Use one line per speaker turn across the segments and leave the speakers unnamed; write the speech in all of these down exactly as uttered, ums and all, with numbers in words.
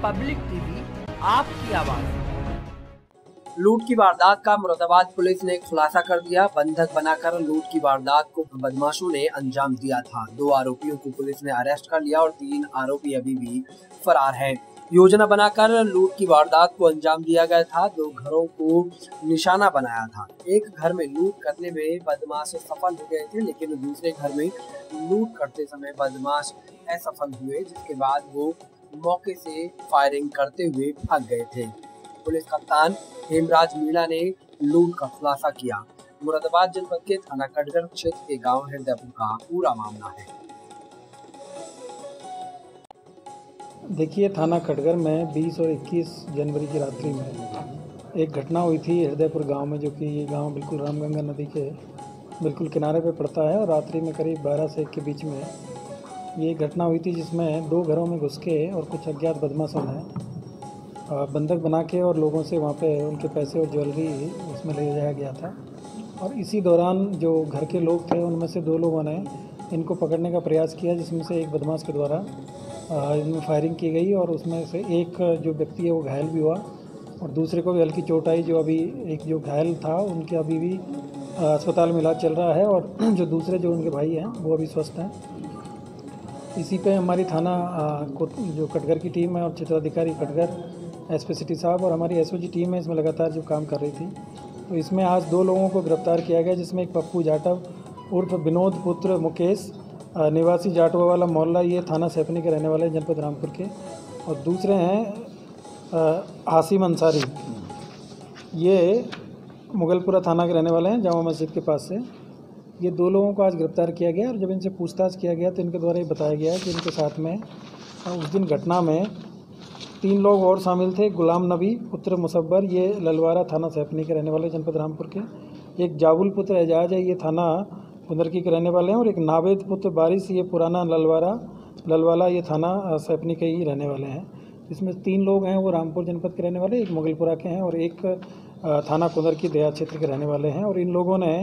Public TV, आपकी आवाज। लूट की वारदात का मुरादाबाद पुलिस ने खुलासा कर दिया। बंधक बनाकर लूट की वारदात को बदमाशों ने अंजाम दिया था। दो आरोपियों को पुलिस ने अरेस्ट कर लिया और तीन आरोपी अभी भी फरार हैं। योजना बनाकर लूट की वारदात को अंजाम दिया गया था। दो घरों को निशाना बनाया था। एक घर में लूट करने में बदमाश सफल हो गए थे, लेकिन दूसरे घर में लूट करते समय बदमाश असफल हुए, जिसके बाद वो मौके से फायरिंग करते हुए भाग गए थे। पुलिस कप्तान हेमराज मीणा ने लूट का खुलासा किया। मुरादाबाद जनपद के थाना कटघर क्षेत्र के गांव हृदयपुर का पूरा मामला है।
देखिए, थाना कटघर में बीस और इक्कीस जनवरी की रात्रि में एक घटना हुई थी हृदयपुर गांव में, जो कि ये गांव बिल्कुल रामगंगा नदी के बिल्कुल किनारे पे पड़ता है। और रात्रि में करीब बारह से एक के बीच में ये घटना हुई थी, जिसमें दो घरों में घुस के और कुछ अज्ञात बदमाशों ने बंधक बना के और लोगों से वहाँ पे उनके पैसे और ज्वेलरी उसमें ले जाया गया था। और इसी दौरान जो घर के लोग थे, उनमें से दो लोगों ने इनको पकड़ने का प्रयास किया, जिसमें से एक बदमाश के द्वारा इनमें फायरिंग की गई और उसमें से एक जो व्यक्ति है वो घायल भी हुआ और दूसरे को भी हल्की चोट आई। जो अभी एक जो घायल था उनके अभी भी अस्पताल में इलाज चल रहा है और जो दूसरे जो उनके भाई हैं वो अभी स्वस्थ हैं। इसी पे हमारी थाना को जो कटघर की टीम है और क्षेत्राधिकारी कटघर एसपी सिटी साहब और हमारी एसओजी टीम है, इसमें लगातार जो काम कर रही थी। तो इसमें आज दो लोगों को गिरफ्तार किया गया, जिसमें एक पप्पू जाटव उर्फ विनोद पुत्र मुकेश निवासी जाटवा वाला मोहल्ला, ये थाना सैफनी के रहने वाले जनपद रामपुर के, और दूसरे हैं आसिम अंसारी, ये मुगलपुरा थाना के रहने वाले हैं, जामा मस्जिद के पास से। ये दो लोगों को आज गिरफ्तार किया गया और जब इनसे पूछताछ किया गया तो इनके द्वारा ये बताया गया कि इनके साथ में उस दिन घटना में तीन लोग और शामिल थे। गुलाम नबी पुत्र मुसब्बर, ये ललवारा थाना सैफनी के रहने वाले जनपद रामपुर के। एक जाबुल पुत्र एजाज है, ये थाना कुंदरकी के रहने वाले हैं। और एक नावेद पुत्र बारिश, ये पुराना ललवारा ललवाला, ये थाना सैफनी के ही रहने वाले हैं। इसमें तीन लोग हैं वो रामपुर जनपद के रहने वाले, एक मुगलपुरा के हैं और एक थाना कुंदरकी देहात क्षेत्र के रहने वाले हैं। और इन लोगों ने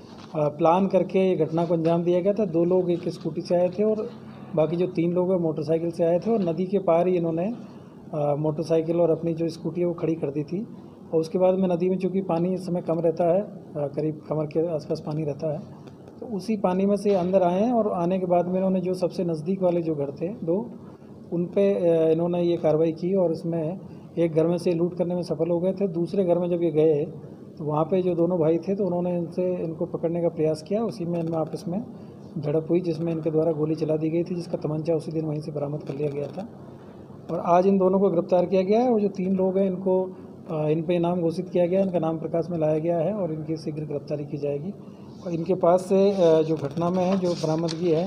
प्लान करके ये घटना को अंजाम दिया गया था। दो लोग एक स्कूटी से आए थे और बाकी जो तीन लोग हैं मोटरसाइकिल से आए थे और नदी के पार ही इन्होंने मोटरसाइकिल और अपनी जो स्कूटी है वो खड़ी कर दी थी। और उसके बाद में नदी में चूँकि पानी इस समय कम रहता है, करीब कमर के आसपास पानी रहता है, तो उसी पानी में से अंदर आए हैं। और आने के बाद में इन्होंने जो सबसे नज़दीक वाले जो घर थे दो, उन पे इन्होंने ये कार्रवाई की और इसमें एक घर में से लूट करने में सफल हो गए थे। दूसरे घर में जब ये गए तो वहाँ पे जो दोनों भाई थे तो उन्होंने इनसे इनको पकड़ने का प्रयास किया। उसी में इनमें आपस में झड़प हुई, जिसमें इनके द्वारा गोली चला दी गई थी, जिसका तमंचा उसी दिन वहीं से बरामद कर लिया गया था। और आज इन दोनों को गिरफ्तार किया गया है और जो तीन लोग हैं इनको इन पे इनाम घोषित किया गया है, इनका नाम प्रकाश में लाया गया है और इनकी शीघ्र गिरफ्तारी की जाएगी। और इनके पास से जो घटना में है जो बरामदगी है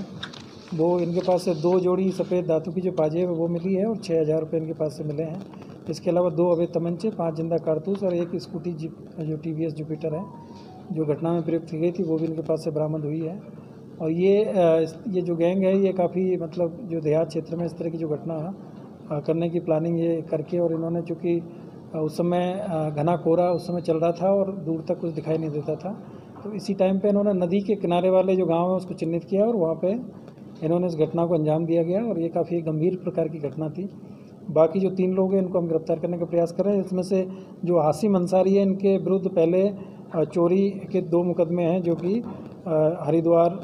वो इनके पास से दो जोड़ी सफ़ेद धातु की जो पाजेब है वो मिली है और छः हज़ार रुपये इनके पास से मिले हैं। इसके अलावा दो अवैध तमंचे, पाँच जिंदा कारतूस और एक स्कूटी जीप जो टी वी एस जुपिटर है जो घटना में प्रयुक्त की गई थी वो भी इनके पास से बरामद हुई है। और ये ये जो गैंग है ये काफ़ी मतलब जो देहात क्षेत्र में इस तरह की जो घटना करने की प्लानिंग ये करके, और इन्होंने चूँकि उस समय घना कोहरा उस समय चल रहा था और दूर तक कुछ दिखाई नहीं देता था, तो इसी टाइम पे इन्होंने नदी के किनारे वाले जो गांव है उसको चिन्हित किया और वहाँ पे इन्होंने इस घटना को अंजाम दिया गया। और ये काफ़ी गंभीर प्रकार की घटना थी। बाकी जो तीन लोग हैं इनको हम गिरफ्तार करने का प्रयास कर रहे हैं। इसमें से जो आसिम अंसारी है इनके विरुद्ध पहले चोरी के दो मुकदमे हैं, जो कि हरिद्वार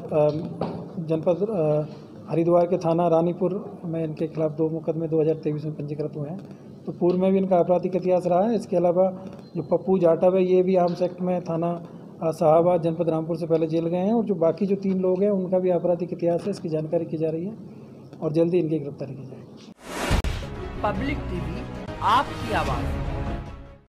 जनपद हरिद्वार के थाना रानीपुर में इनके खिलाफ दो मुकदमे दो हज़ार तेईस में पंजीकृत हुए हैं। तो पूर्व में भी इनका आपराधिक इतिहास रहा है। इसके अलावा जो पप्पू जाटव है ये भी आर्म्स एक्ट में थाना साहबाद जनपद रामपुर से पहले जेल गए हैं। और जो बाकी जो तीन लोग हैं उनका भी आपराधिक इतिहास है, इसकी जानकारी की जा रही है और जल्दी इनकी गिरफ्तारी की जाएगी।
पब्लिक टीवी, आपकी आवाज़।